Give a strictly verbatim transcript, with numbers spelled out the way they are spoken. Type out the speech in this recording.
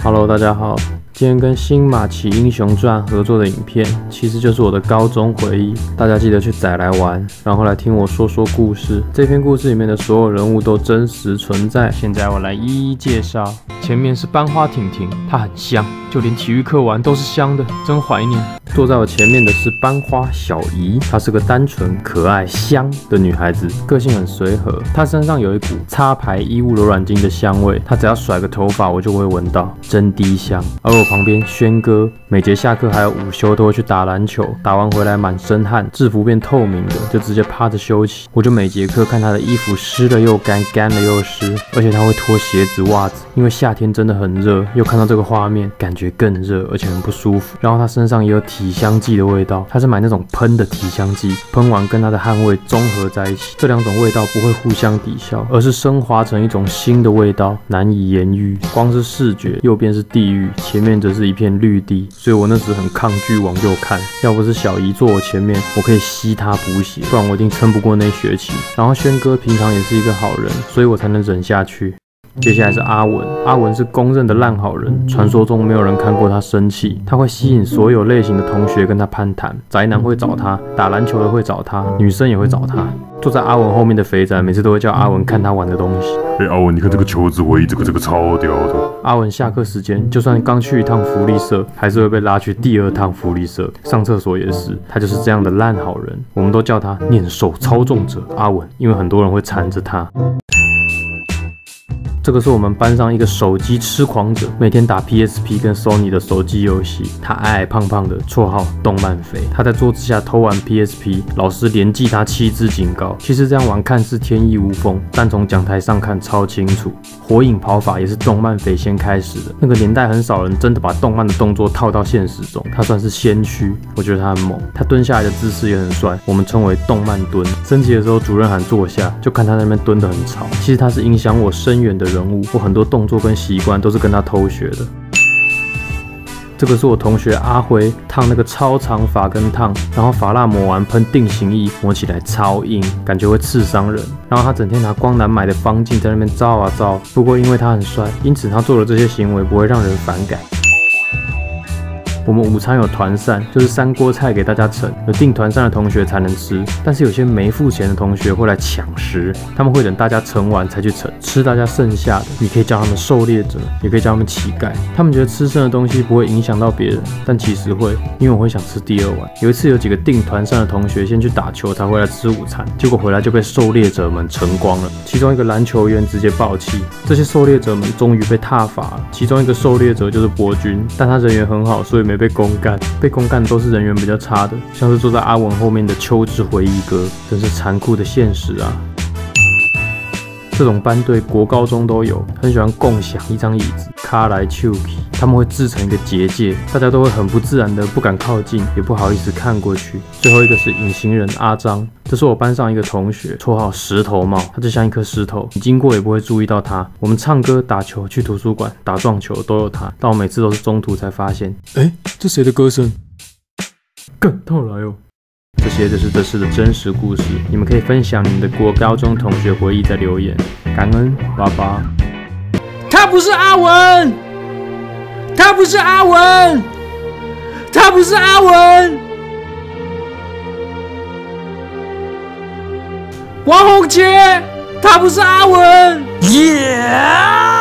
Hello， 大家好。今天跟新马奇英雄传合作的影片，其实就是我的高中回忆。大家记得去载来玩，然后来听我说说故事。这篇故事里面的所有人物都真实存在。现在我来一一介绍。前面是班花婷婷，她很香，就连体育课玩都是香的，真怀念。坐在我前面的是班花小姨，她是个单纯、可爱、香的女孩子，个性很随和。她身上有一股擦牌衣物柔软精的香味，她只要甩个头发，我就会闻到，真低香。而我旁边轩哥，每节下课还有午休都会去打篮球，打完回来满身汗，制服变透明的，就直接趴着休息。我就每节课看他的衣服湿了又干，干了又湿，而且他会脱鞋子、袜子，因为夏天真的很热。又看到这个画面，感觉更热，而且很不舒服。然后他身上也有体香剂的味道，他是买那种喷的体香剂，喷完跟他的汗味综合在一起，这两种味道不会互相抵消，而是升华成一种新的味道，难以言喻。光是视觉，右边是地狱，前面则是一片绿地，所以我那时很抗拒往右看。要不是小姨坐我前面，我可以吸她补血，不然我一定撑不过那学期。然后轩哥平常也是一个好人，所以我才能忍下去。接下来是阿文，阿文是公认的烂好人，传说中没有人看过他生气，他会吸引所有类型的同学跟他攀谈，宅男会找他，打篮球的会找他，女生也会找他。坐在阿文后面的肥仔每次都会叫阿文看他玩的东西。 哎、欸，阿文，你看这个球子回忆，这个这个超屌的。 阿文下课时间，就算刚去一趟福利社，还是会被拉去第二趟福利社。上厕所也是，他就是这样的烂好人。我们都叫他念兽操纵者阿文，因为很多人会缠着他。这个是我们班上一个手机痴狂者，每天打 P S P 跟 Sony 的手机游戏。他矮矮胖胖的，绰号动漫肥。他在桌子下偷玩 P S P， 老师连记他七支警告。其实这样玩看似天衣无缝，但从讲台上看超清楚。火影跑法也是动漫肥先开始的，那个年代很少人真的把动漫的动作套到现实中，他算是先驱。我觉得他很猛，他蹲下来的姿势也很帅，我们称为动漫蹲。升旗的时候主任喊坐下，就看他那边蹲得很吵。其实他是影响我深远的人。人物，我很多动作跟习惯都是跟他偷学的。这个是我同学阿辉烫那个超长发根烫，然后发蜡抹完喷定型液，抹起来超硬，感觉会刺伤人。然后他整天拿光南买的方镜在那边照啊照，不过因为他很帅，因此他做的这些行为不会让人反感。我们午餐有团膳，就是三锅菜给大家盛，有订团膳的同学才能吃，但是有些没付钱的同学会来抢食，他们会等大家盛完才去盛，吃大家剩下的。你可以叫他们狩猎者，也可以叫他们乞丐。他们觉得吃剩的东西不会影响到别人，但其实会，因为我会想吃第二碗。有一次有几个订团膳的同学先去打球才回来吃午餐，结果回来就被狩猎者们盛光了。其中一个篮球员直接爆气，这些狩猎者们终于被挞伐了。其中一个狩猎者就是博君，但他人缘很好，所以没被公干，被公干都是人缘比较差的，像是坐在阿文后面的秋之回忆哥，真是残酷的现实啊！这种班队国高中都有，很喜欢共享一张椅子，卡来丘去，他们会制成一个结界，大家都会很不自然的不敢靠近，也不好意思看过去。最后一个是隐形人阿张，这是我班上一个同学，绰号石头帽，他就像一颗石头，你经过也不会注意到他。我们唱歌、打球、去图书馆、打撞球都有他，但我每次都是中途才发现，哎，这谁的歌声？干，他来哦！这些就是这次的真实故事，你们可以分享你们的国高中同学回忆在留言，感恩，拜拜。 他不是阿文，他不是阿文，他不是阿文。王宏杰，他不是阿文。Yeah!